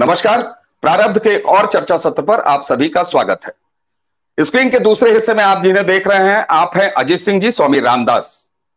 नमस्कार। प्रारब्ध के और चर्चा सत्र पर आप सभी का स्वागत है। स्क्रीन के दूसरे हिस्से में आप जिन्हें देख रहे हैं, आप हैं अजीत सिंह जी, स्वामी रामदास।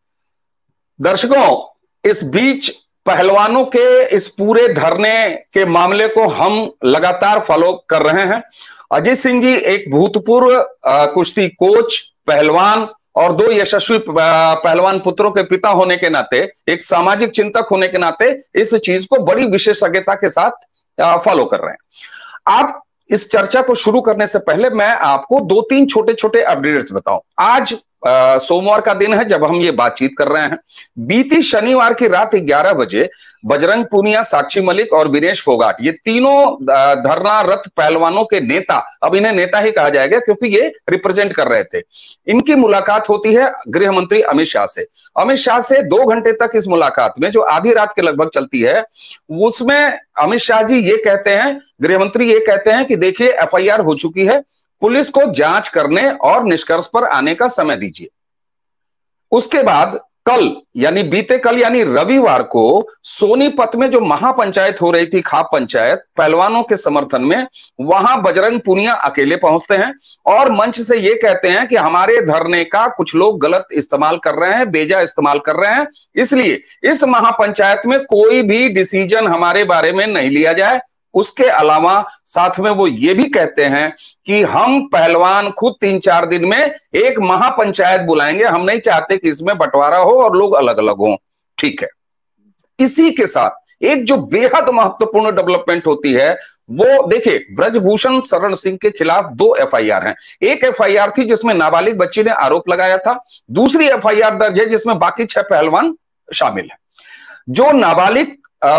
दर्शकों, इस बीच पहलवानों के इस पूरे धरने के मामले को हम लगातार फॉलो कर रहे हैं। अजीत सिंह जी एक भूतपूर्व कुश्ती कोच, पहलवान और दो यशस्वी पहलवान पुत्रों के पिता होने के नाते, एक सामाजिक चिंतक होने के नाते इस चीज को बड़ी विशेषज्ञता के साथ फॉलो कर रहे हैं। आप इस चर्चा को शुरू करने से पहले मैं आपको दो तीन छोटे छोटे अपडेट्स बताऊं। आज सोमवार का दिन है जब हम ये बातचीत कर रहे हैं। बीती शनिवार की रात 11 बजे बजरंग पूनिया, साक्षी मलिक और विनेश फोगाट, ये तीनों धरना रथ पहलवानों के नेता, अब इन्हें नेता ही कहा जाएगा क्योंकि ये रिप्रेजेंट कर रहे थे, इनकी मुलाकात होती है गृह मंत्री अमित शाह से। अमित शाह से 2 घंटे तक इस मुलाकात में, जो आधी रात के लगभग चलती है, उसमें अमित शाह जी ये कहते हैं, गृह मंत्री ये कहते हैं कि देखिए एफआईआर हो चुकी है, पुलिस को जांच करने और निष्कर्ष पर आने का समय दीजिए। उसके बाद कल यानी बीते कल यानी रविवार को सोनीपत में जो महापंचायत हो रही थी, खाप पंचायत, पहलवानों के समर्थन में, वहां बजरंग पूनिया अकेले पहुंचते हैं और मंच से ये कहते हैं कि हमारे धरने का कुछ लोग गलत इस्तेमाल कर रहे हैं, बेजा इस्तेमाल कर रहे हैं, इसलिए इस महापंचायत में कोई भी डिसीजन हमारे बारे में नहीं लिया जाए। उसके अलावा साथ में वो ये भी कहते हैं कि हम पहलवान खुद 3-4 दिन में एक महापंचायत बुलाएंगे, हम नहीं चाहते कि इसमें बंटवारा हो और लोग अलग अलग हों। ठीक है। इसी के साथ एक जो बेहद महत्वपूर्ण डेवलपमेंट होती है वो देखिए, ब्रजभूषण शरण सिंह के खिलाफ 2 एफआईआर हैं। एक एफआईआर थी जिसमें नाबालिग बच्ची ने आरोप लगाया था, दूसरी एफआईआर दर्ज है जिसमें बाकी 6 पहलवान शामिल हैं। जो नाबालिग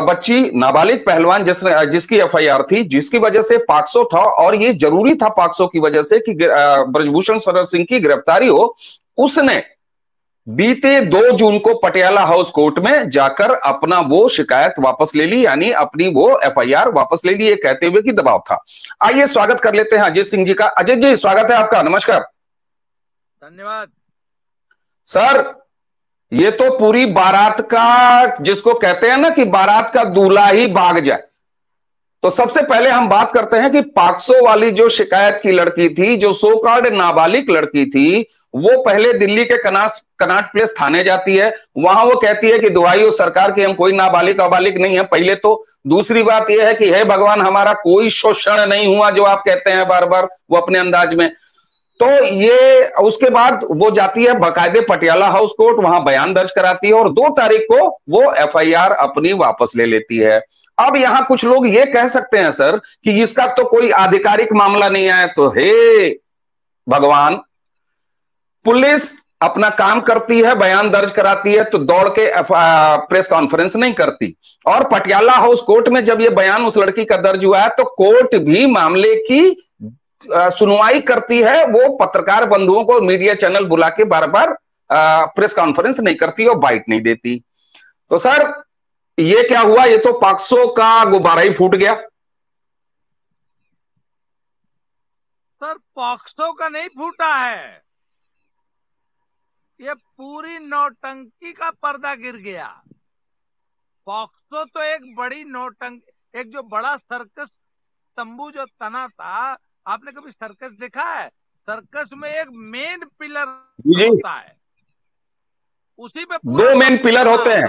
पहलवान जिसकी एफआईआर थी, जिसकी वजह से पॉक्सो था, और ये जरूरी था पॉक्सो की वजह से कि ब्रजभूषण शरण सिंह की गिरफ्तारी हो, उसने बीते 2 जून को पटियाला हाउस कोर्ट में जाकर अपना वो शिकायत वापस ले ली, यानी अपनी वो एफआईआर वापस ले ली, ये कहते हुए कि दबाव था। आइए स्वागत कर लेते हैं अजीत सिंह जी का। अजीत जी, स्वागत है आपका, नमस्कार। धन्यवाद सर, ये तो पूरी बारात का, जिसको कहते हैं ना कि बारात का दूल्हा ही भाग जाए, तो सबसे पहले हम बात करते हैं कि पॉक्सो वाली जो शिकायत की लड़की थी, जो सो कॉल्ड नाबालिग लड़की थी, वो पहले दिल्ली के कनाट प्लेस थाने जाती है। वहां वो कहती है कि दुहाई हो सरकार की, हम कोई नाबालिग अबालिग नहीं है पहले तो। दूसरी बात यह है कि हे भगवान, हमारा कोई शोषण नहीं हुआ, जो आप कहते हैं बार बार वो अपने अंदाज में। तो ये उसके बाद वो जाती है बकायदे पटियाला हाउस कोर्ट, वहां बयान दर्ज कराती है और 2 तारीख को वो एफआईआर अपनी वापस ले लेती है। अब यहां कुछ लोग ये कह सकते हैं सर कि इसका तो कोई आधिकारिक मामला नहीं आया, तो हे भगवान, पुलिस अपना काम करती है, बयान दर्ज कराती है, तो दौड़ के प्रेस कॉन्फ्रेंस नहीं करती। और पटियाला हाउस कोर्ट में जब ये बयान उस लड़की का दर्ज हुआ है, तो कोर्ट भी मामले की सुनवाई करती है, वो पत्रकार बंधुओं को मीडिया चैनल बुला के बार बार प्रेस कॉन्फ्रेंस नहीं करती और बाइट नहीं देती। तो सर ये क्या हुआ? ये तो पॉक्सो का गुब्बारा ही फूट गया। सर, पॉक्सो का नहीं फूटा है, ये पूरी नौटंकी का पर्दा गिर गया। पॉक्सो तो एक बड़ी नौटंकी, एक जो बड़ा सर्कस तंबू जो तना था, आपने कभी सर्कस देखा है? सर्कस में एक मेन पिलर होता है, उसी पे 2 मेन पिलर होते हैं।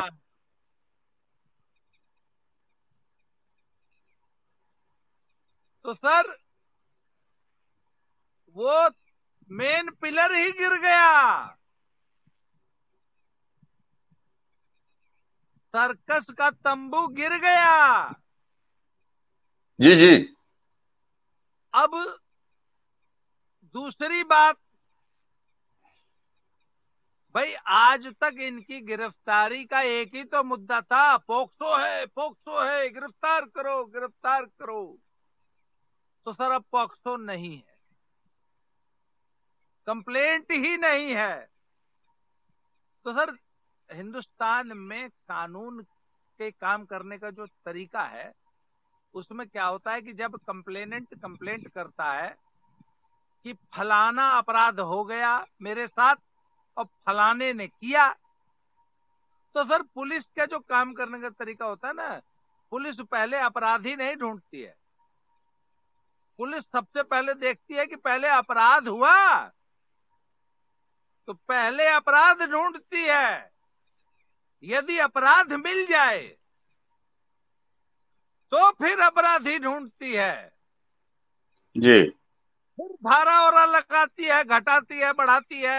तो सर वो मेन पिलर ही गिर गया, सर्कस का तंबू गिर गया। जी जी। अब दूसरी बात, भाई आज तक इनकी गिरफ्तारी का एक ही तो मुद्दा था, पोक्सो है, गिरफ्तार करो गिरफ्तार करो। तो सर अब पोक्सो नहीं है, कंप्लेंट ही नहीं है। तो सर हिंदुस्तान में कानून के काम करने का जो तरीका है, उसमें क्या होता है कि जब कंप्लेनेंट कंप्लेंट करता है कि फलाना अपराध हो गया मेरे साथ और फलाने ने किया, तो सर पुलिस का जो काम करने का तरीका होता है ना, पुलिस पहले अपराधी नहीं ढूंढती है। पुलिस सबसे पहले देखती है कि पहले अपराध हुआ, तो पहले अपराध ढूंढती है। यदि अपराध मिल जाए तो फिर अपराधी ढूंढती है। जी। फिर धारा और लगाती है, घटाती है, बढ़ाती है।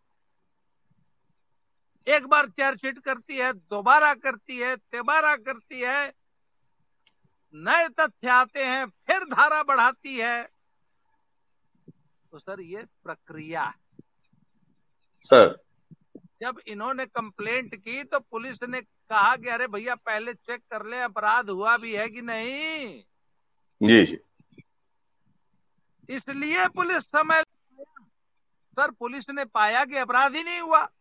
एक बार चार्जशीट करती है, दोबारा करती है, तिबारा करती है, नए तथ्य आते हैं, फिर धारा बढ़ाती है। तो सर ये प्रक्रिया है। सर। जब इन्होंने कंप्लेंट की तो पुलिस ने कहा कि अरे भैया पहले चेक कर ले अपराध हुआ भी है कि नहीं। जी जी। इसलिए पुलिस समय, सर पुलिस ने पाया कि अपराध ही नहीं हुआ।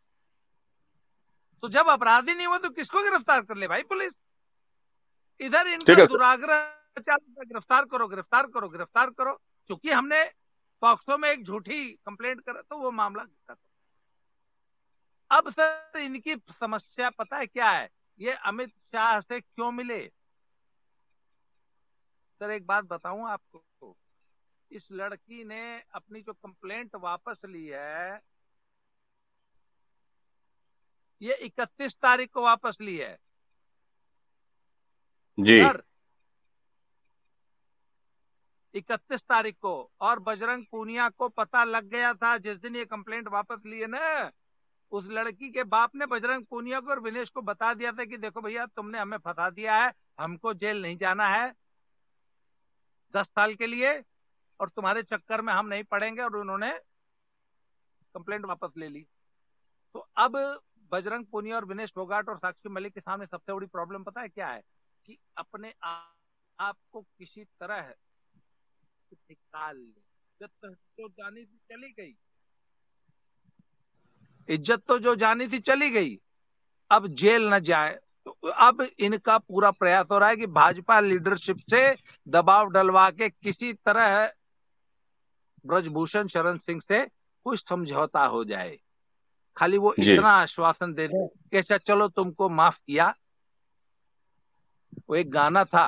तो जब अपराध ही नहीं हुआ तो किसको गिरफ्तार कर ले भाई पुलिस। इधर ठीक इनका है सर। दुराग्रह चालू है, गिरफ्तार करो गिरफ्तार करो गिरफ्तार करो। क्योंकि हमने पॉक्सो में एक झूठी कंप्लेंट करा तो वो मामला खत्म। अब सर इनकी समस्या पता है क्या है, ये अमित शाह से क्यों मिले। सर एक बात बताऊं आपको, इस लड़की ने अपनी जो कंप्लेंट वापस ली है, ये 31 तारीख को वापस ली है जी सर, 31 तारीख को। और बजरंग पूनिया को पता लग गया था जिस दिन ये कंप्लेंट वापस ली है ना, उस लड़की के बाप ने बजरंग पूनिया को और विनेश को बता दिया था कि देखो भैया तुमने हमें फंसा दिया है, हमको जेल नहीं जाना है 10 साल के लिए, और तुम्हारे चक्कर में हम नहीं पड़ेंगे। और उन्होंने कंप्लेंट वापस ले ली। तो अब बजरंग पूनिया और विनेश फोगाट और साक्षी मलिक के सामने सबसे बड़ी प्रॉब्लम पता है क्या है, कि अपने आप को किसी तरह निकाल ले। इज्जत तो जानी थी चली गई, इज्जत तो जो जानी थी चली गई, अब जेल न जाए। तो अब इनका पूरा प्रयास हो रहा है कि भाजपा लीडरशिप से दबाव डलवा के किसी तरह ब्रजभूषण शरण सिंह से कुछ समझौता हो जाए। खाली वो जी। इतना आश्वासन दे दे कि अच्छा चलो तुमको माफ किया। वो एक गाना था,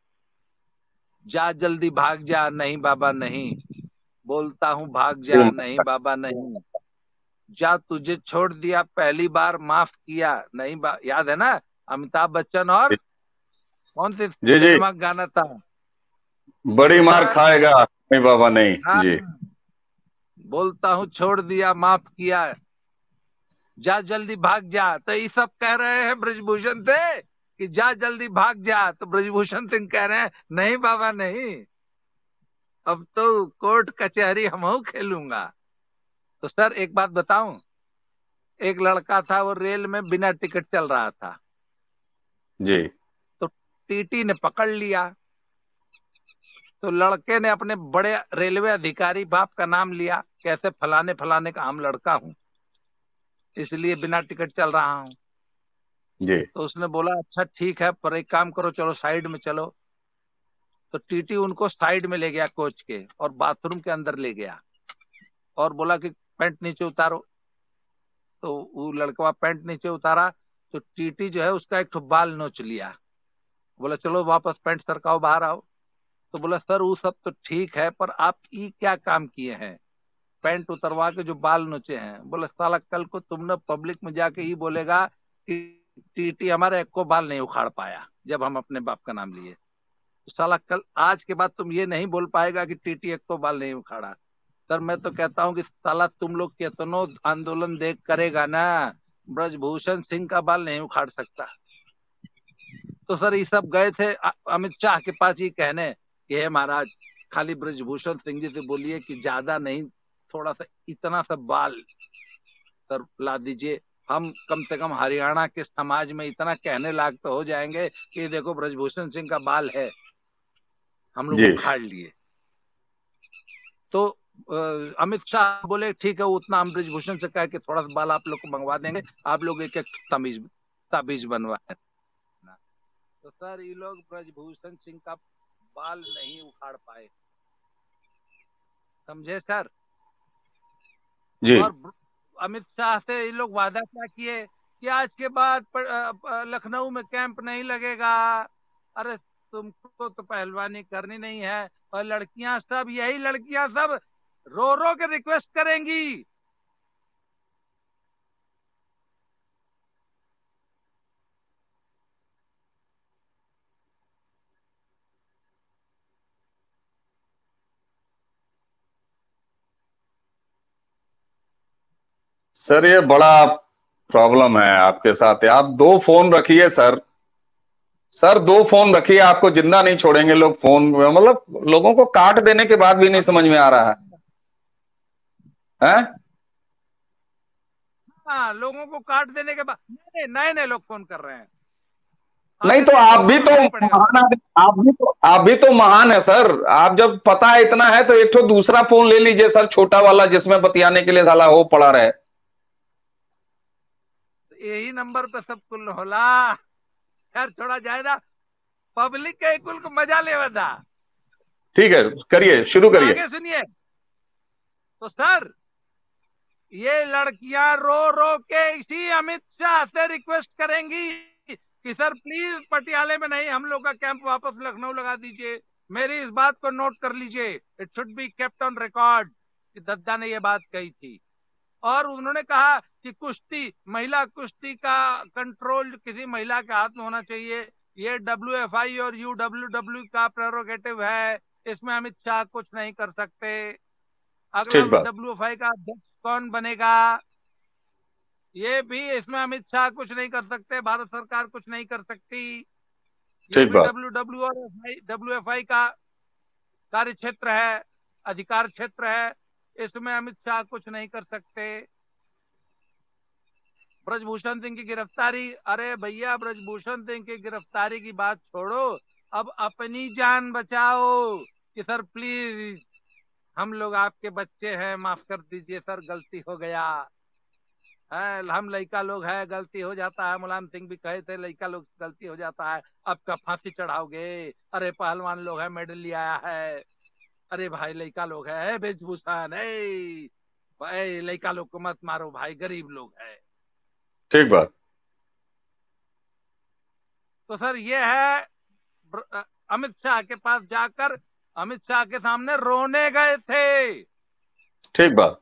जा जल्दी भाग जा नहीं बाबा नहीं, बोलता हूँ भाग जा नहीं बाबा नहीं, जा तुझे छोड़ दिया पहली बार माफ किया नहीं याद है ना, अमिताभ बच्चन और कौन सी जी जी। फिल्म का गाना था। बड़ी तो मार सर खाएगा नहीं बाबा नहीं। हाँ, जी। बोलता हूँ छोड़ दिया माफ किया, जा जल्दी भाग जा। तो ये सब कह रहे हैं ब्रजभूषण से कि जा जल्दी भाग जा, तो ब्रजभूषण सिंह कह रहे हैं नहीं बाबा नहीं, अब तो कोर्ट कचहरी हम खेलूंगा। तो सर एक बात बताऊं, एक लड़का था वो रेल में बिना टिकट चल रहा था, जी तो टीटी ने पकड़ लिया। तो लड़के ने अपने बड़े रेलवे अधिकारी बाप का नाम लिया, कैसे फलाने फलाने का हम लड़का हूं, इसलिए बिना टिकट चल रहा हूं। जी। तो उसने बोला अच्छा ठीक है, पर एक काम करो चलो साइड में चलो। तो टीटी उनको साइड में ले गया कोच के, और बाथरूम के अंदर ले गया और बोला कि पैंट नीचे उतारो। तो वो लड़का पैंट नीचे उतारा, तो टीटी जो है उसका एक ठो बाल नोच लिया। बोला चलो वापस पैंट सरकाओ बाहर आओ। तो बोला सर वो सब तो ठीक है, पर आप ये क्या काम किए हैं, पैंट उतरवा के जो बाल नोचे हैं। बोला साला कल को तुमने पब्लिक में जाके ये बोलेगा कि टीटी हमारे एक को बाल नहीं उखाड़ पाया जब हम अपने बाप का नाम लिए, तो साला कल आज के बाद तुम ये नहीं बोल पाएगा कि टीटी एक को बाल नहीं उखाड़ा। सर मैं तो कहता हूँ कि साला तुम लोग कितनो आंदोलन देख करेगा ना, ब्रजभूषण सिंह का बाल नहीं उखाड़ सकता। तो सर ये सब गए थे अमित शाह के पास ये कहने कि हे महाराज खाली ब्रजभूषण सिंह जी से बोलिए कि ज्यादा नहीं, थोड़ा सा इतना सा बाल सर ला दीजिए, हम कम से कम हरियाणा के समाज में इतना कहने लायक तो हो जाएंगे कि देखो ब्रजभूषण सिंह का बाल है, हम लोग जी। उखाड़ लिए। तो अमित शाह बोले ठीक है, उतना हम ब्रजभूषण से कह के थोड़ा सा बाल आप लोग को मंगवा देंगे, आप लोग एक एक ताबीज बनवाए। तो सर ये लोग ब्रजभूषण सिंह का बाल नहीं उखाड़ पाए, समझे सर। जी। और अमित शाह से ये लोग वादा क्या किए कि आज के बाद लखनऊ में कैंप नहीं लगेगा, अरे तुमको तो पहलवानी करनी नहीं है, और लड़कियां सब, यही लड़कियां सब रो रो के रिक्वेस्ट करेंगी। सर ये बड़ा प्रॉब्लम है आपके साथ। आप दो फोन रखिए सर। सर दो फोन रखिए, आपको जिंदा नहीं छोड़ेंगे लोग फोन। मतलब लोगों को काट देने के बाद भी नहीं अभी समझ में आ रहा है। हैं? हाँ, लोगों को काट देने के बाद नए नए नए लोग फोन कर रहे हैं। नहीं आगे तो से आप फोन भी तो उठाना ही पड़ेगा सर। महान आप भी तो महान है सर। आप जब पता है इतना है तो एक तो दूसरा फोन ले लीजिए सर, छोटा वाला, जिसमें बतियाने के लिए साला हो पड़ा रहे। यही नंबर पे सब कुल होला। खैर छोड़ा जाए ना, पब्लिक के कुल को मजा ले बता। ठीक है, करिए, शुरू तो करिए। आगे सुनिए। तो सर, ये लड़कियां रो रो के इसी अमित शाह से रिक्वेस्ट करेंगी कि सर प्लीज पटियाले में नहीं, हम लोग का कैंप वापस लखनऊ लगा दीजिए। मेरी इस बात को नोट कर लीजिए, it should be kept on record कि दद्दा ने ये बात कही थी। और उन्होंने कहा कि कुश्ती, महिला कुश्ती का कंट्रोल किसी महिला के हाथ में होना चाहिए। ये WFI और UWW का प्रेरोगेटिव है, इसमें अमित शाह कुछ नहीं कर सकते। अगला ठीक बात। WFI का अध्यक्ष कौन बनेगा, ये भी इसमें अमित शाह कुछ नहीं कर सकते, भारत सरकार कुछ नहीं कर सकती। ये ठीक भी बात। WFI का कार्य क्षेत्र है, अधिकार क्षेत्र है, इसमें अमित शाह कुछ नहीं कर सकते। ब्रजभूषण सिंह की गिरफ्तारी, अरे भैया ब्रजभूषण सिंह की गिरफ्तारी की बात छोड़ो, अब अपनी जान बचाओ कि सर प्लीज हम लोग आपके बच्चे हैं, माफ कर दीजिए सर, गलती हो गया है, हम लड़का लोग है, गलती हो जाता है। मुलायम सिंह भी कहे थे लड़का लोग गलती हो जाता है, अब का फांसी चढ़ाओगे? अरे पहलवान लोग है, मेडल लिया है। अरे भाई लड़का लोग है, वेशभूषण है भाई, लड़का लोग को मत मारो भाई, गरीब लोग है। ठीक बात। तो सर ये है, अमित शाह के पास जाकर अमित शाह के सामने रोने गए थे। ठीक बात।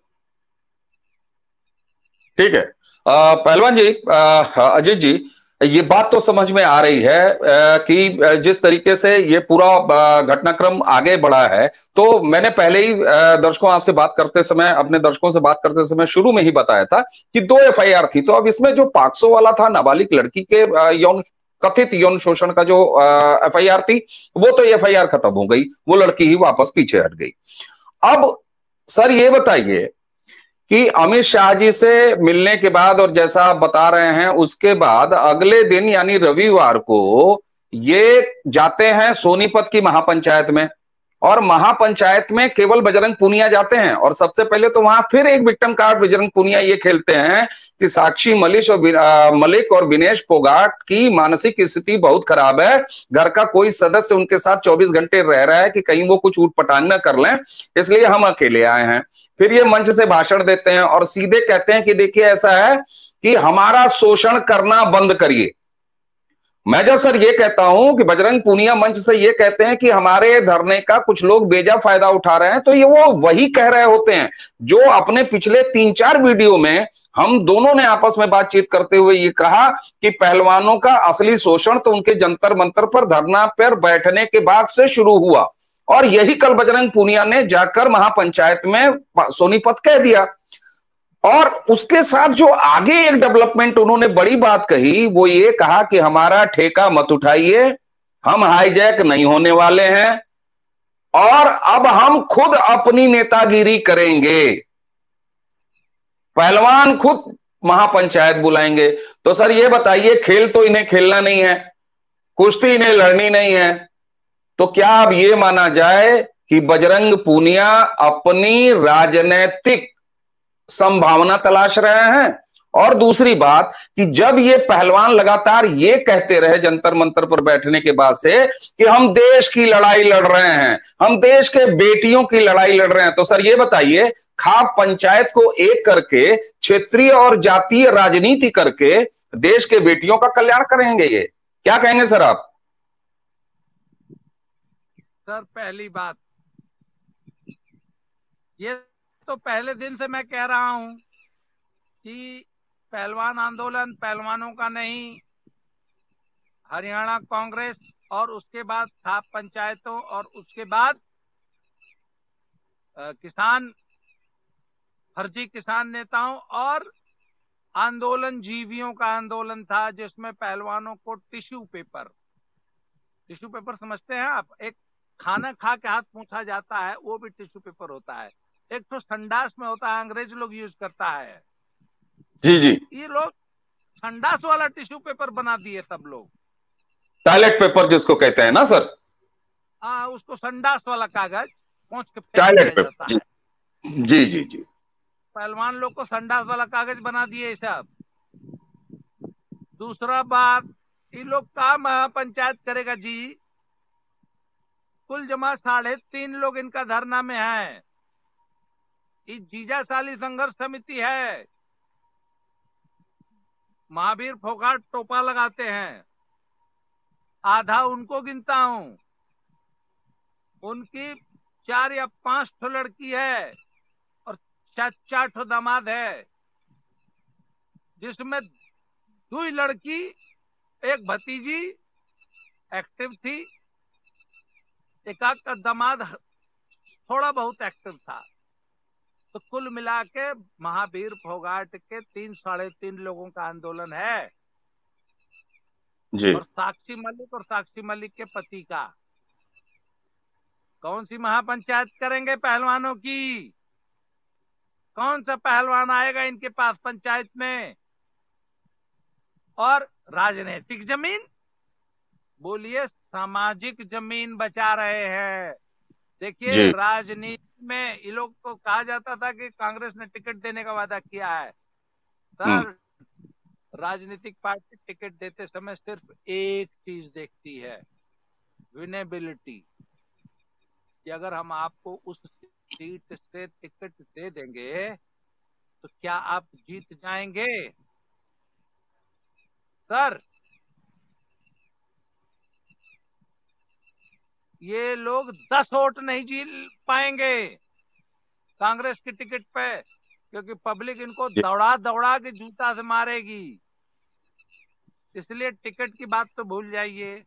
ठीक है। पहलवान जी, अजीत जी, ये बात तो समझ में आ रही है कि जिस तरीके से ये पूरा घटनाक्रम आगे बढ़ा है। तो मैंने पहले ही दर्शकों आपसे बात करते समय, अपने दर्शकों से बात करते समय शुरू में ही बताया था कि 2 FIR थी। तो अब इसमें जो 500 वाला था, नाबालिग लड़की के कथित यौन शोषण का जो FIR थी, वो तो FIR खत्म हो गई, वो लड़की ही वापस पीछे हट गई। अब सर ये बताइए कि अमित शाह जी से मिलने के बाद, और जैसा आप बता रहे हैं उसके बाद अगले दिन यानी रविवार को ये जाते हैं सोनीपत की महापंचायत में, और महापंचायत में केवल बजरंग पूनिया जाते हैं। और सबसे पहले तो वहां फिर एक विक्टिम कार्ड बजरंग पूनिया ये खेलते हैं कि साक्षी मलिक और विनेश फोगाट की मानसिक स्थिति बहुत खराब है, घर का कोई सदस्य उनके साथ 24 घंटे रह रहा है कि कहीं वो कुछ ऊटपटांग न कर लें, इसलिए हम अकेले आए हैं। फिर ये मंच से भाषण देते हैं और सीधे कहते हैं कि देखिए ऐसा है कि हमारा शोषण करना बंद करिए। मैं जब सर ये कहता हूं कि बजरंग पूनिया मंच से ये कहते हैं कि हमारे धरने का कुछ लोग बेजा फायदा उठा रहे हैं, तो ये वो वही कह रहे होते हैं जो अपने पिछले 3-4 वीडियो में हम दोनों ने आपस में बातचीत करते हुए ये कहा कि पहलवानों का असली शोषण तो उनके जंतर मंतर पर धरना पर बैठने के बाद से शुरू हुआ। और यही कल बजरंग पूनिया ने जाकर महापंचायत में सोनीपत कह दिया। और उसके साथ जो आगे एक डेवलपमेंट उन्होंने बड़ी बात कही, वो ये कहा कि हमारा ठेका मत उठाइए, हम हाईजैक नहीं होने वाले हैं, और अब हम खुद अपनी नेतागिरी करेंगे, पहलवान खुद महापंचायत बुलाएंगे। तो सर ये बताइए, खेल तो इन्हें खेलना नहीं है, कुश्ती इन्हें लड़नी नहीं है, तो क्या अब ये माना जाए कि बजरंग पूनिया अपनी राजनीतिक संभावना तलाश रहे हैं? और दूसरी बात कि जब ये पहलवान लगातार ये कहते रहे जंतर मंतर पर बैठने के बाद से कि हम देश की लड़ाई लड़ रहे हैं, हम देश के बेटियों की लड़ाई लड़ रहे हैं, तो सर ये बताइए, खाप पंचायत को एक करके क्षेत्रीय और जातीय राजनीति करके देश के बेटियों का कल्याण करेंगे? ये क्या कहेंगे सर आप? सर पहली बात, ये तो पहले दिन से मैं कह रहा हूं कि पहलवान आंदोलन पहलवानों का नहीं, हरियाणा कांग्रेस और उसके बाद था पंचायतों और उसके बाद किसान, फर्जी किसान नेताओं और आंदोलन जीवियों का आंदोलन था, जिसमें पहलवानों को टिश्यू पेपर समझते हैं आप? एक खाना खा के हाथ पूछा जाता है, वो भी टिश्यू पेपर होता है। एक तो संडास में होता है, अंग्रेज लोग यूज करता है। जी जी। ये लोग संडास वाला टिश्यू पेपर बना दिए सब लोग, टॉयलेट पेपर जिसको कहते हैं ना सर। हाँ, उसको संडास वाला कागज पहुंच के फेंक दिया टॉयलेट जाता पेपर जी। है। जी जी जी। पहलवान लोग को संडास वाला कागज बना दिए सब। दूसरा बात, ये लोग का महापंचायत करेगा जी? कुल जमा 3.5 लोग इनका धरना में है। ये जीजाशाली संघर्ष समिति है। महावीर फोगाट टोपा लगाते हैं, आधा उनको गिनता हूं। उनकी 4 या 5 ठो लड़की है और 4 ठो दामाद है, जिसमें 2 लड़की, एक भतीजी एक्टिव थी, एक आध का दामाद थोड़ा बहुत एक्टिव था। तो कुल मिला के महावीर फोगाट के 3-3.5 लोगों का आंदोलन है। जी। और साक्षी मलिक के पति का। कौन सी महापंचायत करेंगे पहलवानों की? कौन सा पहलवान आएगा इनके पास पंचायत में? और राजनीतिक जमीन, बोलिए, सामाजिक जमीन बचा रहे हैं। देखिए, जी। राजनीति में ये लोग को कहा जाता था कि कांग्रेस ने टिकट देने का वादा किया है। हम्म। सर, राजनीतिक पार्टी टिकट देते समय सिर्फ एक चीज देखती है, विनेबिलिटी, कि अगर हम आपको उस सीट से टिकट दे देंगे तो क्या आप जीत जाएंगे? सर, ये लोग 10 वोट नहीं जीत पाएंगे कांग्रेस की टिकट पे, क्योंकि पब्लिक इनको जी। दौड़ा दौड़ा के जूता से मारेगी। इसलिए टिकट की बात तो भूल जाइए,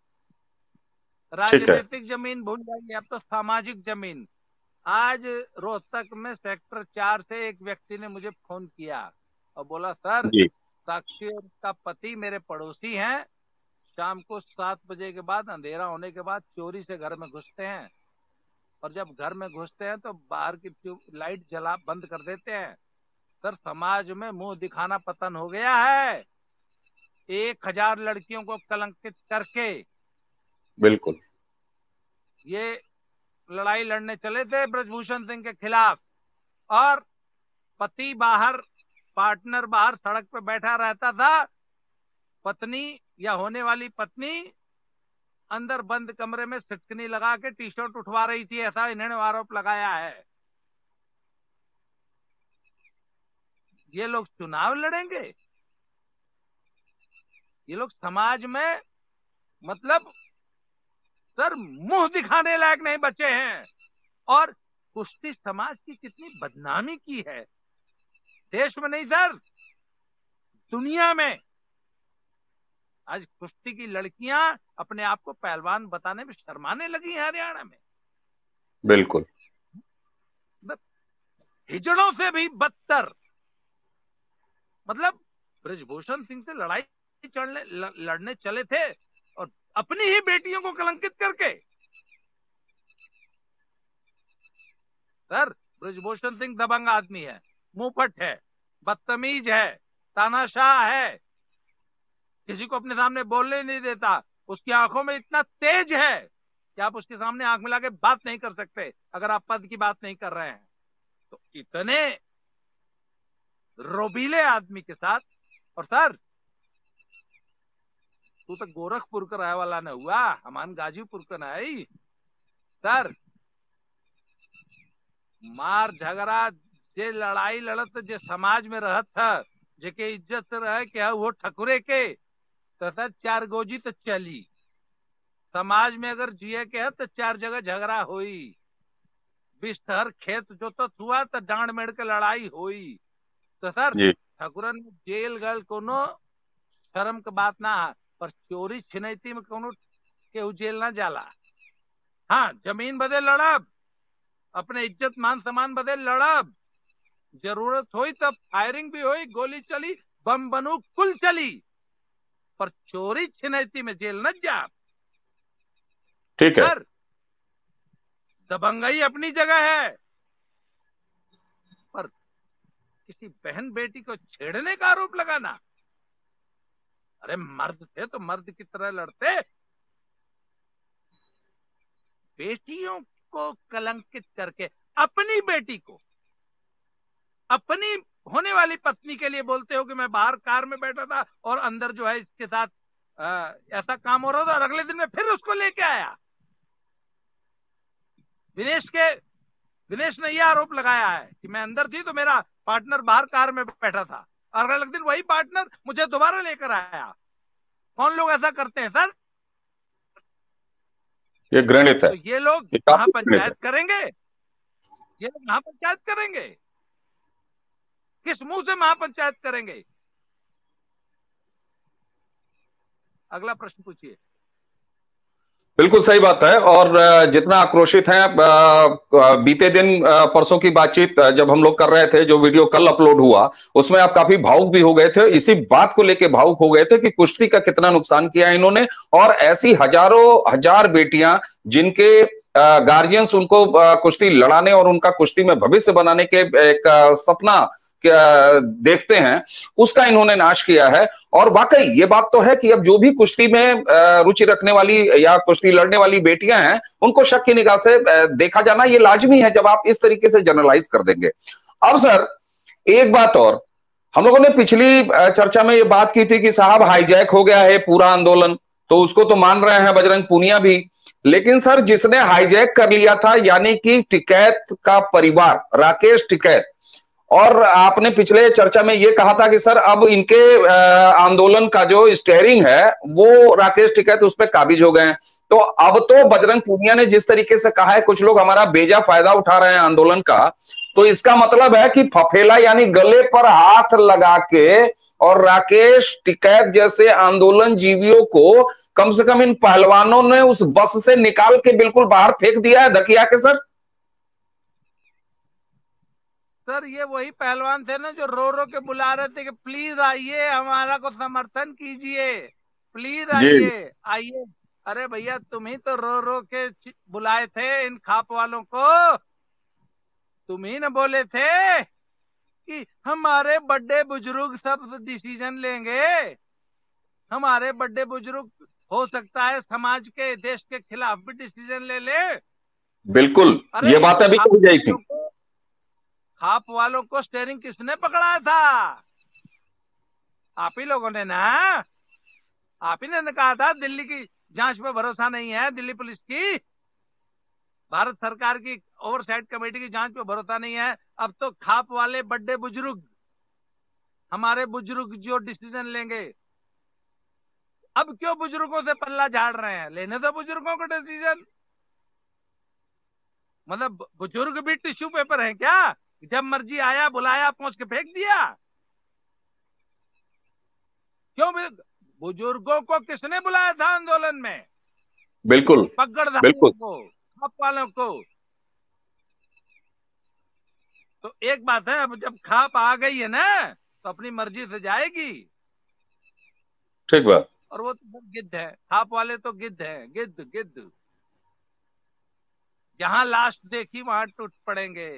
ठीक है। राजनीतिक जमीन भूल जाइए, अब तो सामाजिक जमीन। आज रोहतक में सेक्टर 4 से एक व्यक्ति ने मुझे फोन किया और बोला, सर, जी। साक्षी और उसका पति मेरे पड़ोसी हैं, शाम को 7 बजे के बाद, अंधेरा होने के बाद चोरी से घर में घुसते हैं, और जब घर में घुसते हैं तो बाहर की लाइट जला बंद कर देते हैं। सर, समाज में मुंह दिखाना पतन हो गया है। 1000 लड़कियों को कलंकित करके बिल्कुल। ये लड़ाई लड़ने चले थे ब्रजभूषण सिंह के खिलाफ, और पति बाहर, पार्टनर बाहर सड़क पे बैठा रहता था, पत्नी या होने वाली पत्नी अंदर बंद कमरे में सिटकनी लगा के टी शर्ट उठवा रही थी, ऐसा इन्होंने आरोप लगाया है। ये लोग चुनाव लड़ेंगे? ये लोग समाज में, मतलब, सर, मुंह दिखाने लायक नहीं बचे हैं। और कुश्ती समाज की कितनी बदनामी की है, देश में नहीं सर, दुनिया में। आज कुश्ती की लड़कियां अपने आप को पहलवान बताने में शर्माने लगी हैं हरियाणा में। बिल्कुल। हिजड़ों से भी बदतर। मतलब ब्रजभूषण सिंह से लड़ने चले थे और अपनी ही बेटियों को कलंकित करके। सर, ब्रजभूषण सिंह दबंग आदमी है, मुंहफट है, बदतमीज है, तानाशाह है, किसी को अपने सामने बोलने नहीं देता। उसकी आंखों में इतना तेज है कि आप उसके सामने आंख मिला के बात नहीं कर सकते, अगर आप पद की बात नहीं कर रहे हैं तो। इतने रोबीले आदमी के साथ। और सर, तू तो गोरखपुर का रहे वाला न हुआ, हमान गाजीपुर का नहीं। सर, मार झगड़ा, जे लड़ाई लड़त जे समाज में रहत था, जेके इज्जत से रहे के वो ठकुरे के, तो सर 4 गोजी तो चली। समाज में अगर जिए के है तो 4 जगह झगड़ा होई, बिस्तर खेत जोतत हुआ तो डांड मेढ़ के लड़ाई होई। तो सर जी ठाकुरन जेल गल कोनो शर्म के बात ना है, पर चोरी छिनैती में कोनो केहू जेल ना जाला। हाँ, जमीन बदे लड़ब, अपने इज्जत मान सम्मान बदे लड़ब, जरूरत हुई तब फायरिंग भी हुई, गोली चली, बम बंदूक कुल चली, पर चोरी छिनैती में जेल न जा। ठीक है। सर दबंगई अपनी जगह है, पर किसी बहन बेटी को छेड़ने का आरोप लगाना, अरे मर्द थे तो मर्द की तरह लड़ते। बेटियों को कलंकित करके अपनी बेटी को, अपनी होने वाली पत्नी के लिए बोलते हो कि मैं बाहर कार में बैठा था और अंदर जो है इसके साथ ऐसा काम हो रहा था, और अगले दिन में फिर उसको लेके आया। दिनेश ने यह आरोप लगाया है कि मैं अंदर थी तो मेरा पार्टनर बाहर कार में बैठा था, और अगले दिन वही पार्टनर मुझे दोबारा लेकर आया। कौन लोग ऐसा करते हैं सर? ये घृणित है। तो ये लोग ये काफी महापंचायत करेंगे, ये लोग महापंचायत करेंगे, किस मुंह से महापंचायत करेंगे? अगला प्रश्न पूछिए। बिल्कुल सही बात है। और जितना आक्रोशित हैं, बीते दिन परसों की बातचीत जब हम लोग कर रहे थे, जो वीडियो कल अपलोड हुआ, उसमें आप काफी भावुक भी हो गए थे। इसी बात को लेके भावुक हो गए थे कि कुश्ती का कितना नुकसान किया इन्होंने, और ऐसी हजारों हजार बेटियां जिनके गार्जियंस उनको कुश्ती लड़ाने और उनका कुश्ती में भविष्य बनाने के एक सपना देखते हैं, उसका इन्होंने नाश किया है। और वाकई ये बात तो है कि अब जो भी कुश्ती में रुचि रखने वाली या कुश्ती लड़ने वाली बेटियां हैं, उनको शक की निगाह से देखा जाना ये लाजमी है, जब आप इस तरीके से जनरलाइज कर देंगे। अब सर एक बात और, हम लोगों ने पिछली चर्चा में ये बात की थी कि साहब हाईजैक हो गया है पूरा आंदोलन, तो उसको तो मान रहे हैं बजरंग पूनिया भी, लेकिन सर जिसने हाईजैक कर लिया था यानी कि टिकैत का परिवार, राकेश टिकैत, और आपने पिछले चर्चा में यह कहा था कि सर अब इनके आंदोलन का जो स्टेयरिंग है वो राकेश टिकैत उस पर काबिज हो गए हैं। तो अब तो बजरंग पूनिया ने जिस तरीके से कहा है कुछ लोग हमारा बेजा फायदा उठा रहे हैं आंदोलन का, तो इसका मतलब है कि फफेला यानी गले पर हाथ लगा के और राकेश टिकैत जैसे आंदोलन जीवियों को कम से कम इन पहलवानों ने उस बस से निकाल के बिल्कुल बाहर फेंक दिया है धकिया के। सर ये वही पहलवान थे ना जो रो रो के बुला रहे थे कि प्लीज आइए, हमारा को समर्थन कीजिए, प्लीज आइए आइए। अरे भैया तुम ही तो रो रो के बुलाए थे इन खाप वालों को, तुम ही न बोले थे कि हमारे बड़े बुजुर्ग सब डिसीजन लेंगे, हमारे बड़े बुजुर्ग हो सकता है समाज के देश के खिलाफ भी डिसीजन ले ले। बिल्कुल ये बात अभी कही गई थी। खाप वालों को स्टेयरिंग किसने पकड़ा था? आप ही लोगों ने ना, आप ही ने कहा था दिल्ली की जांच पे भरोसा नहीं है, दिल्ली पुलिस की, भारत सरकार की ओवरसाइट कमेटी की जांच पे भरोसा नहीं है। अब तो खाप वाले बड़े बुजुर्ग, हमारे बुजुर्ग जो डिसीजन लेंगे, अब क्यों बुजुर्गों से पल्ला झाड़ रहे हैं? लेने दो बुजुर्गों को डिसीजन। मतलब बुजुर्ग भी टिश्यू पेपर है क्या? जब मर्जी आया बुलाया पहुंच के फेंक दिया? क्यों? बुजुर्गों को किसने बुलाया था आंदोलन में? बिल्कुल पकड़धारियों को, खाप वालों को। तो एक बात है, अब जब खाप आ गई है ना तो अपनी मर्जी से जाएगी। ठीक बात। और वो तो गिद्ध है, खाप वाले तो गिद्ध है, गिद्ध गिद्ध। जहां लास्ट देखी वहां टूट पड़ेंगे।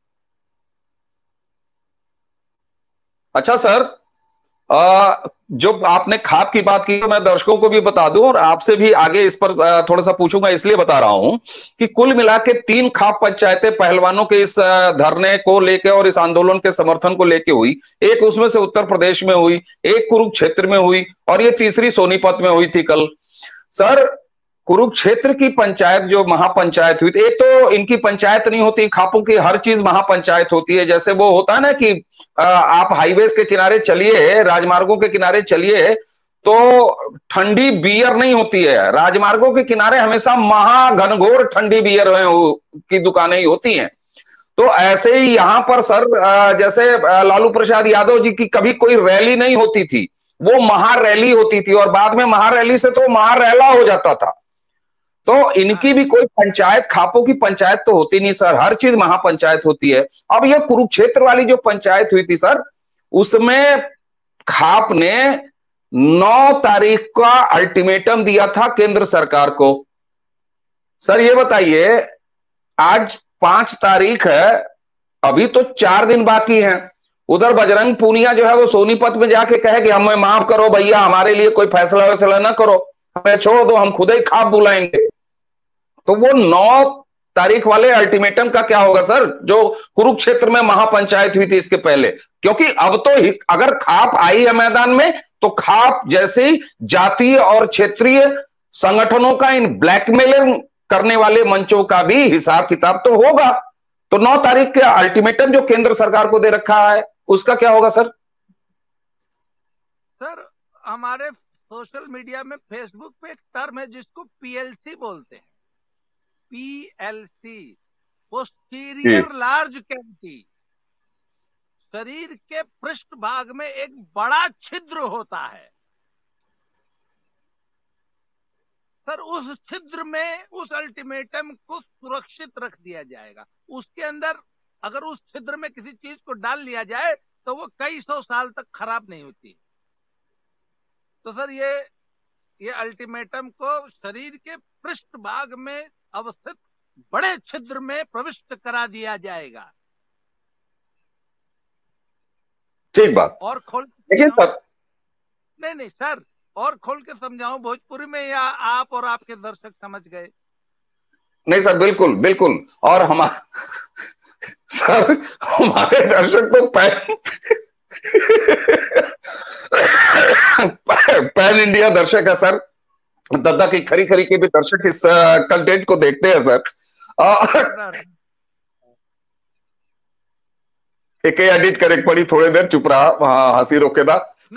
अच्छा सर, जो आपने खाप की बात की, मैं दर्शकों को भी बता दूं और आपसे भी आगे इस पर थोड़ा सा पूछूंगा, इसलिए बता रहा हूं कि कुल मिला के 3 खाप पंचायतें पहलवानों के इस धरने को लेके और इस आंदोलन के समर्थन को लेके हुई। एक उसमें से उत्तर प्रदेश में हुई, एक कुरुक्षेत्र में हुई, और ये तीसरी सोनीपत में हुई थी कल। सर कुरुक्षेत्र की पंचायत जो महापंचायत हुई, एक तो इनकी पंचायत नहीं होती, खापों की हर चीज महापंचायत होती है। जैसे वो होता है ना कि आप हाईवेज के किनारे चलिए, राजमार्गों के किनारे चलिए, तो ठंडी बियर नहीं होती है, राजमार्गों के किनारे हमेशा महाघनघोर ठंडी बियर की दुकानें ही होती हैं। तो ऐसे ही यहां पर सर जैसे लालू प्रसाद यादव जी की कभी कोई रैली नहीं होती थी, वो महारैली होती थी, और बाद में महारैली से तो महारैला हो जाता था। तो इनकी भी कोई पंचायत, खापों की पंचायत तो होती नहीं सर, हर चीज महापंचायत होती है। अब ये कुरुक्षेत्र वाली जो पंचायत हुई थी सर, उसमें खाप ने 9 तारीख का अल्टीमेटम दिया था केंद्र सरकार को। सर ये बताइए, आज 5 तारीख है, अभी तो 4 दिन बाकी हैं। उधर बजरंग पूनिया जो है वो सोनीपत में जाके कहे कि हमें माफ करो भैया, हमारे लिए कोई फैसला वैसला ना करो, हमें छोड़ दो, हम खुद ही खाप बुलाएंगे। तो वो 9 तारीख वाले अल्टीमेटम का क्या होगा सर, जो कुरुक्षेत्र में महापंचायत हुई थी इसके पहले? क्योंकि अब तो अगर खाप आई है मैदान में, तो खाप जैसे जातीय और क्षेत्रीय संगठनों का, इन ब्लैकमेलिंग करने वाले मंचों का भी हिसाब किताब तो होगा। तो 9 तारीख के अल्टीमेटम जो केंद्र सरकार को दे रखा है, उसका क्या होगा सर? सर हमारे सोशल मीडिया में, फेसबुक पे एक टर्म है जिसको पीएलसी बोलते हैं। PLC, posterior large cavity. शरीर के पृष्ठ भाग में एक बड़ा छिद्र होता है सर, उस छिद्र में उस अल्टीमेटम को सुरक्षित रख दिया जाएगा। उसके अंदर अगर उस छिद्र में किसी चीज को डाल लिया जाए तो वो कई 100 साल तक खराब नहीं होती। तो सर ये अल्टीमेटम को शरीर के पृष्ठ भाग में अवस्थित बड़े छिद्र में प्रविष्ट करा दिया जाएगा। ठीक बात। और खोल, लेकिन सर, नहीं सर, और खोल के समझाऊं भोजपुरी में, या आप और आपके दर्शक समझ गए? नहीं सर, बिल्कुल बिल्कुल। और सर हमारे दर्शक तो पैन इंडिया दर्शक है सर, दादा की खरी खरी के भी दर्शक इस कंटेंट को देखते हैं सर। एक एडिट करे पड़ी, थोड़ी देर चुप रहा, हाँ हंसी रोकेदा।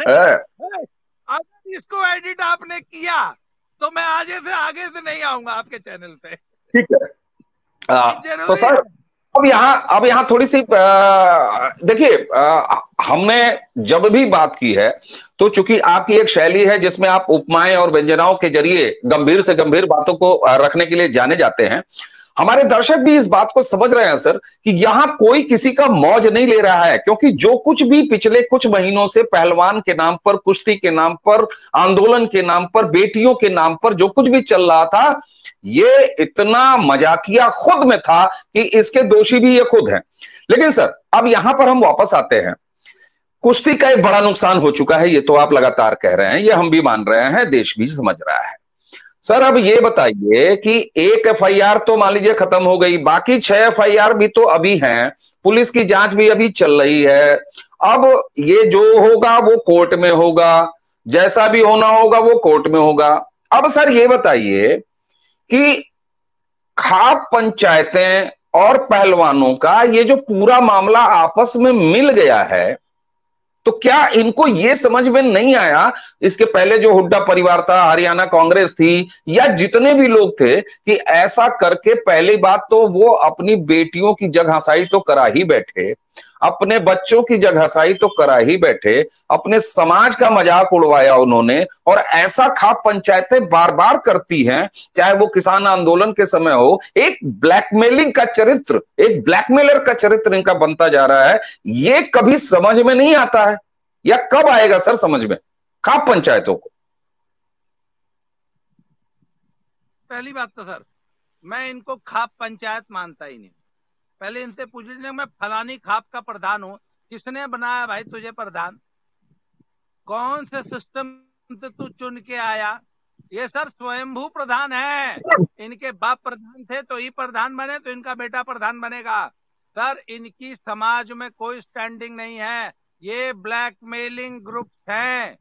अगर इसको एडिट आपने किया तो मैं आगे से नहीं आऊंगा आपके चैनल पे। ठीक है। तो सर अब यहाँ थोड़ी सी देखिए, हमने जब भी बात की है तो चूंकि आपकी एक शैली है जिसमें आप उपमाएं और व्यंजनाओं के जरिए गंभीर से गंभीर बातों को रखने के लिए जाने जाते हैं, हमारे दर्शक भी इस बात को समझ रहे हैं सर कि यहां कोई किसी का मौज नहीं ले रहा है। क्योंकि जो कुछ भी पिछले कुछ महीनों से पहलवान के नाम पर, कुश्ती के नाम पर, आंदोलन के नाम पर, बेटियों के नाम पर जो कुछ भी चल रहा था, ये इतना मजाकिया खुद में था कि इसके दोषी भी ये खुद हैं। लेकिन सर अब यहां पर हम वापस आते हैं, कुश्ती का एक बड़ा नुकसान हो चुका है, ये तो आप लगातार कह रहे हैं, ये हम भी मान रहे हैं, देश भी समझ रहा है। सर अब ये बताइए कि एक एफआईआर तो मान लीजिए खत्म हो गई, बाकी 6 एफआईआर भी तो अभी हैं, पुलिस की जांच भी अभी चल रही है। अब ये जो होगा वो कोर्ट में होगा, जैसा भी होना होगा वो कोर्ट में होगा। अब सर ये बताइए कि खाप पंचायतें और पहलवानों का ये जो पूरा मामला आपस में मिल गया है, तो क्या इनको ये समझ में नहीं आया, इसके पहले जो हुड्डा परिवार था, हरियाणा कांग्रेस थी, या जितने भी लोग थे, कि ऐसा करके पहली बात तो वो अपनी बेटियों की जगहसाई तो करा ही बैठे, अपने बच्चों की जगहसाई तो करा ही बैठे, अपने समाज का मजाक उड़वाया उन्होंने। और ऐसा खाप पंचायतें बार बार करती हैं, चाहे वो किसान आंदोलन के समय हो, एक ब्लैकमेलिंग का चरित्र, एक ब्लैकमेलर का चरित्र इनका बनता जा रहा है। ये कभी समझ में नहीं आता है, या कब आएगा सर समझ में खाप पंचायतों को? पहली बात तो सर, मैं इनको खाप पंचायत मानता ही नहीं। पहले इनसे पूछ लीजिए, मैं फलानी खाप का प्रधान हूं, किसने बनाया भाई तुझे प्रधान? कौन से सिस्टम से तू चुन के आया? ये सर स्वयंभू प्रधान है। इनके बाप प्रधान थे तो ये प्रधान बने, तो इनका बेटा प्रधान बनेगा। सर इनकी समाज में कोई स्टैंडिंग नहीं है, ये ब्लैकमेलिंग ग्रुप हैं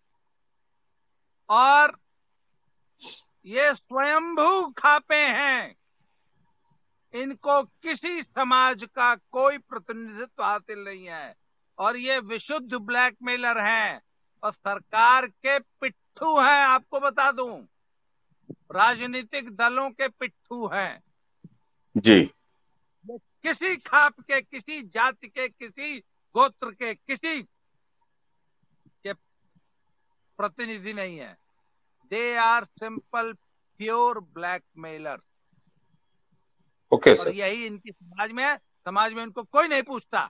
और ये स्वयंभू खापे हैं। इनको किसी समाज का कोई प्रतिनिधित्व हासिल नहीं है और ये विशुद्ध ब्लैकमेलर हैं। और सरकार के पिट्ठू हैं, आपको बता दूं, राजनीतिक दलों के पिट्ठू हैं। जी। ये किसी खाप के, किसी जाति के, किसी गोत्र के, किसी के प्रतिनिधि नहीं है। They are simple pure blackmailer. Okay और सर, यही इनकी समाज में है। समाज में इनको कोई नहीं पूछता।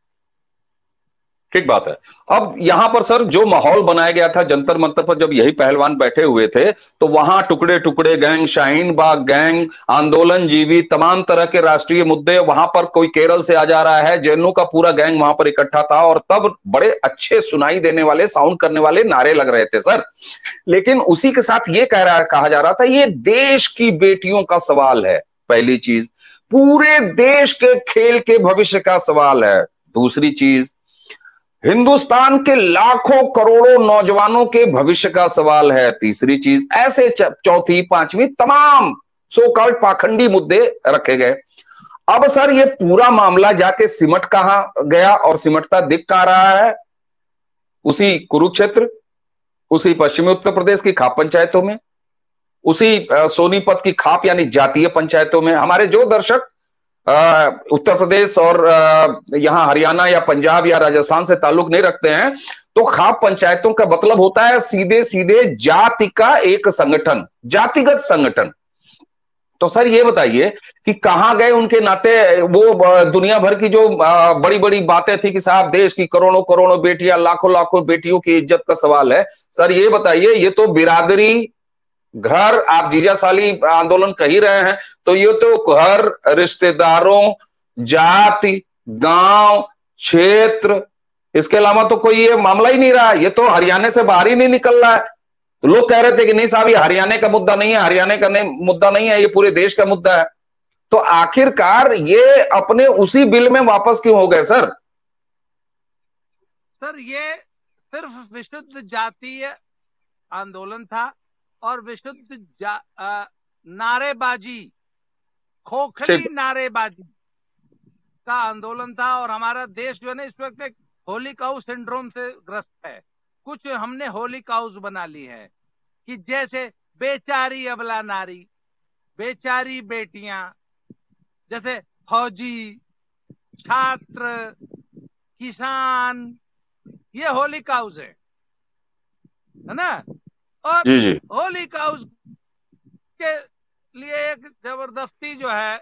ठीक बात है। अब यहां पर सर जो माहौल बनाया गया था जंतर मंतर पर, जब यही पहलवान बैठे हुए थे, तो वहां टुकड़े टुकड़े गैंग, शाहीन बाग गैंग, आंदोलन जीवी, तमाम तरह के राष्ट्रीय मुद्दे, वहां पर कोई केरल से आ जा रहा है, जैनों का पूरा गैंग वहां पर इकट्ठा था, और तब बड़े अच्छे सुनाई देने वाले, साउंड करने वाले नारे लग रहे थे सर। लेकिन उसी के साथ ये कहा जा रहा था, ये देश की बेटियों का सवाल है, पहली चीज। पूरे देश के खेल के भविष्य का सवाल है, दूसरी चीज। हिंदुस्तान के लाखों करोड़ों नौजवानों के भविष्य का सवाल है, तीसरी चीज। ऐसे चौथी पांचवी तमाम सो कॉल्ड पाखंडी मुद्दे रखे गए। अब सर ये पूरा मामला जाके सिमट कहां गया, और सिमटता दिख कहां रहा है? उसी कुरुक्षेत्र, उसी पश्चिमी उत्तर प्रदेश की खाप पंचायतों में, उसी सोनीपत की खाप यानी जातीय पंचायतों में। हमारे जो दर्शक उत्तर प्रदेश और यहां हरियाणा या पंजाब या राजस्थान से ताल्लुक नहीं रखते हैं, तो खाप पंचायतों का मतलब होता है सीधे सीधे जाति का एक संगठन, जातिगत संगठन। तो सर ये बताइए कि कहां गए उनके नाते वो दुनिया भर की जो बड़ी बड़ी बातें थी कि साहब देश की करोड़ों करोड़ों बेटियां, लाखों लाखों बेटियों की इज्जत का सवाल है। सर ये बताइए, ये तो बिरादरी, घर, आप जीजा साली आंदोलन कह ही रहे हैं, तो ये तो घर, रिश्तेदारों, जाति, गांव, क्षेत्र, इसके अलावा तो कोई ये मामला ही नहीं रहा। ये तो हरियाणा से बाहर ही नहीं निकल रहा है। तो लोग कह रहे थे कि नहीं साहब ये हरियाणा का मुद्दा नहीं है, हरियाणा का मुद्दा नहीं है, ये पूरे देश का मुद्दा है। तो आखिरकार ये अपने उसी बिल में वापस क्यों हो गए सर? सर ये सिर्फ विशुद्ध जातीय आंदोलन था और विशुद्ध नारेबाजी, खोखली नारेबाजी का आंदोलन था। और हमारा देश जो है ना इस वक्त एक होली काउ सिंड्रोम से ग्रस्त है। कुछ हमने होली काउस बना ली है कि जैसे बेचारी अबला नारी, बेचारी बेटियां, जैसे फौजी, छात्र, किसान, ये होली काउस है ना। और जी जी। होली काउस के लिए एक जबरदस्ती जो है,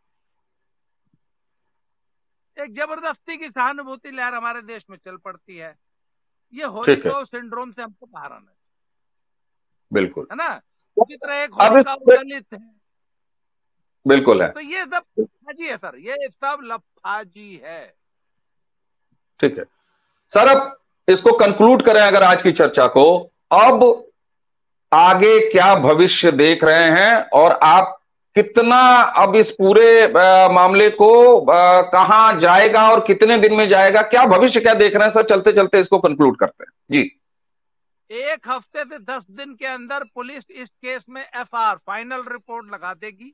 एक जबरदस्ती की सहानुभूति लहर हमारे देश में चल पड़ती है। ये होली ठीक है, काउ सिंड्रोम से हमको बाहर आना है, बिल्कुल। है ना। उसी तरह एक अब होली काउ दलित है। बिल्कुल है। तो ये सब लफाजी है सर, ये सब लफाजी है। ठीक है सर, अब इसको कंक्लूड करें अगर आज की चर्चा को, अब आगे क्या भविष्य देख रहे हैं, और आप कितना अब इस पूरे मामले को कहां जाएगा और कितने दिन में जाएगा, क्या भविष्य क्या देख रहे हैं सर? चलते चलते इसको कंक्लूड करते हैं जी। एक हफ्ते से 10 दिन के अंदर पुलिस इस केस में एफआर फाइनल रिपोर्ट लगा देगी।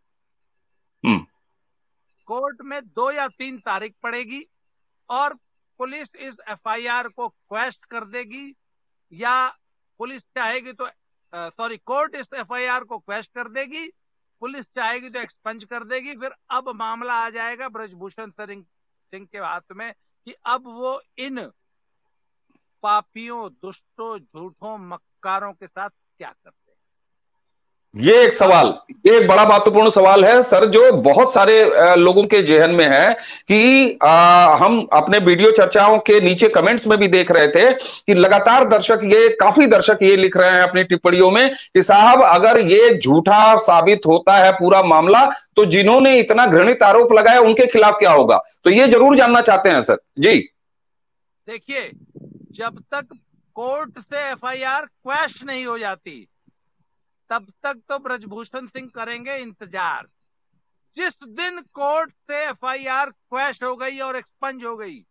कोर्ट में 2 या 3 तारीख पड़ेगी और पुलिस इस एफआईआर को क्वेश्चन कर देगी, या पुलिस चाहेगी तो कोर्ट इस एफआईआर को क्वेश्चन कर देगी, पुलिस चाहेगी तो एक्सपंज कर देगी। फिर अब मामला आ जाएगा ब्रजभूषण सिंह के हाथ में कि अब वो इन पापियों, दुष्टों, झूठों, मक्कारों के साथ क्या करते हैं। ये एक सवाल, ये एक बड़ा महत्वपूर्ण सवाल है सर, जो बहुत सारे लोगों के जेहन में है कि हम अपने वीडियो चर्चाओं के नीचे कमेंट्स में भी देख रहे थे कि लगातार काफी दर्शक ये लिख रहे हैं अपनी टिप्पणियों में कि साहब अगर ये झूठा साबित होता है पूरा मामला, तो जिन्होंने इतना घृणित आरोप लगाया उनके खिलाफ क्या होगा? तो ये जरूर जानना चाहते हैं सर जी। देखिए, जब तक कोर्ट से एफआईआर क्वैश नहीं हो जाती तब तक तो ब्रजभूषण सिंह करेंगे इंतजार। जिस दिन कोर्ट से एफआईआर क्वैश हो गई और एक्सपंज हो गई,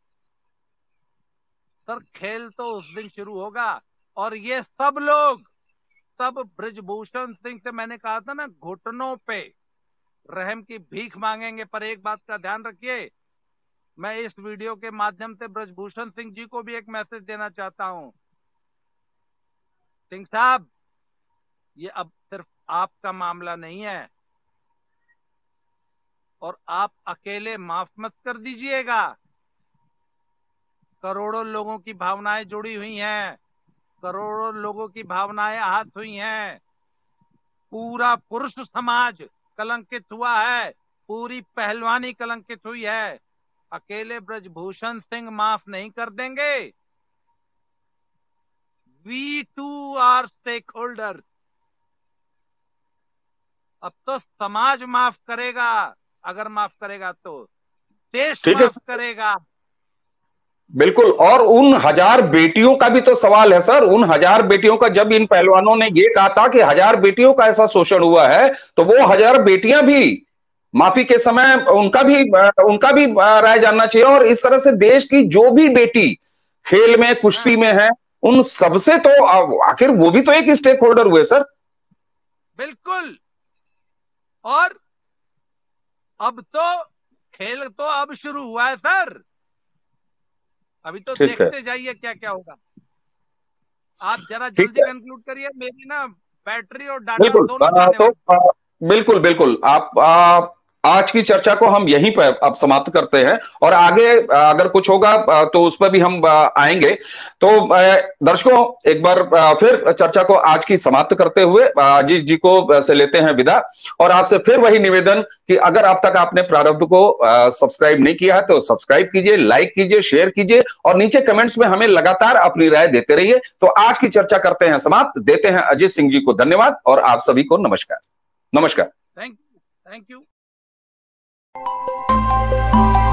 सर खेल तो उस दिन शुरू होगा। और ये सब लोग, सब ब्रजभूषण सिंह से, मैंने कहा था ना, घुटनों पे रहम की भीख मांगेंगे। पर एक बात का ध्यान रखिए, मैं इस वीडियो के माध्यम से ब्रजभूषण सिंह जी को भी एक मैसेज देना चाहता हूं सिंह साहब, ये अब सिर्फ आपका मामला नहीं है, और आप अकेले माफ मत कर दीजिएगा। करोड़ों लोगों की भावनाएं जुड़ी हुई हैं, करोड़ों लोगों की भावनाएं आहत हुई हैं, पूरा पुरुष समाज कलंकित हुआ है, पूरी पहलवानी कलंकित हुई है। अकेले ब्रजभूषण सिंह माफ नहीं कर देंगे। We too are stakeholder. अब तो समाज माफ करेगा, अगर माफ करेगा तो देश माफ करेगा। बिल्कुल। और उन 1000 बेटियों का भी तो सवाल है सर। उन 1000 बेटियों का, जब इन पहलवानों ने ये कहा था कि 1000 बेटियों का ऐसा शोषण हुआ है, तो वो 1000 बेटियां भी माफी के समय उनका भी राय जानना चाहिए। और इस तरह से देश की जो भी बेटी खेल में, कुश्ती में है, उन सबसे तो आखिर वो भी तो एक स्टेक होल्डर हुए सर। बिल्कुल। और अब तो खेल तो अब शुरू हुआ है सर, अभी तो देखते जाइए क्या क्या होगा। आप जरा जल्दी कंक्लूड करिए, मेरी ना बैटरी और डाटा दोनों बिल्कुल बिल्कुल। आप आज की चर्चा को हम यहीं पर अब समाप्त करते हैं, और आगे अगर कुछ होगा तो उस पर भी हम आएंगे। तो दर्शकों, एक बार फिर चर्चा को आज की समाप्त करते हुए आजीष जी को से लेते हैं विदा। और आपसे फिर वही निवेदन कि अगर अब तक आपने प्रारब्ध को सब्सक्राइब नहीं किया है तो सब्सक्राइब कीजिए, लाइक कीजिए, शेयर कीजिए, और नीचे कमेंट्स में हमें लगातार अपनी राय देते रहिए। तो आज की चर्चा करते हैं समाप्त, देते हैं अजीष सिंह जी को धन्यवाद, और आप सभी को नमस्कार। नमस्कार। Thank you.